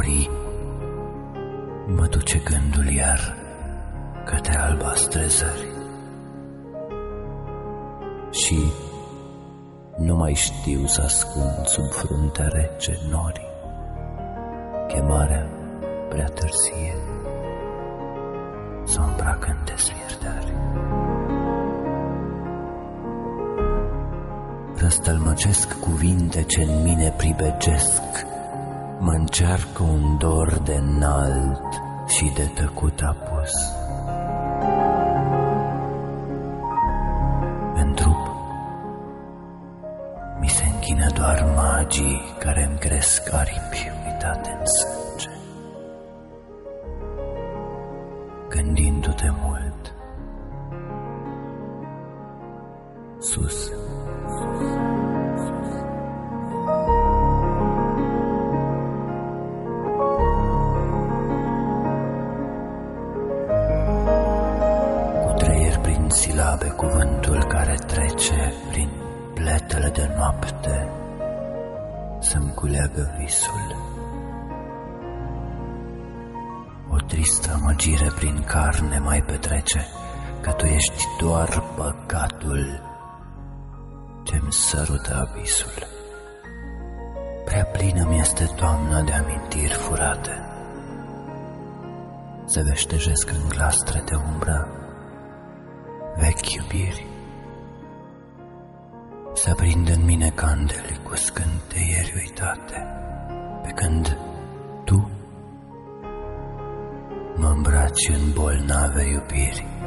melancolii, mă duce gândul iar către albastre zări. Și nu mai știu să ascund sub fruntea rece norii chemarea prea târzie să o îmbrac în dezvierdare. Răstălmăcesc cuvinte ce în mine pribegesc, mă încearcă un dor de înalt și de tăcut apus. În trup mi se închină doar magii care îmi cresc aripi uitate în sânge. Gândindu-te mult, sus, silabe cuvântul care trece prin pletele de noapte să-mi culeagă visul. O tristă amăgire prin carne mai petrece, că tu ești doar păcatul ce-mi sărută abisul. Prea plină mi-este toamna de amintiri furate, se veștejesc în glastre de umbră vechi iubiri, se aprind în mine candele cu scânteieri uitate, pe când tu mă îmbraci în bolnave iubiri.